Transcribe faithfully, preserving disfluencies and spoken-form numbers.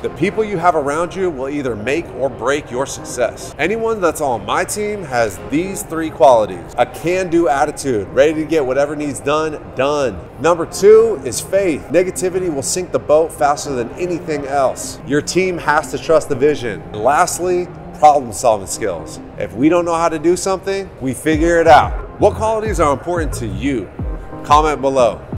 The people you have around you will either make or break your success. Anyone that's on my team has these three qualities: a can-do attitude, ready to get whatever needs done, done. Number two is faith. Negativity will sink the boat faster than anything else. Your team has to trust the vision. And lastly, problem-solving skills. If we don't know how to do something, we figure it out. What qualities are important to you? Comment below.